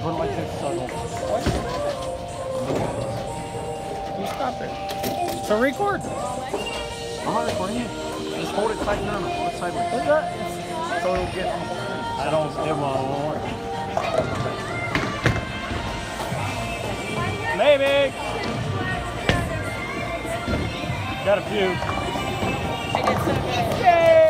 Put it like this, so I don't. You stop it. So record. I'm not recording it. Just hold it tight down. Hold it sideways. What's that? So it'll get on the whole thing. I don't. It won't work. Maybe. Got a few. I did so good. Yay!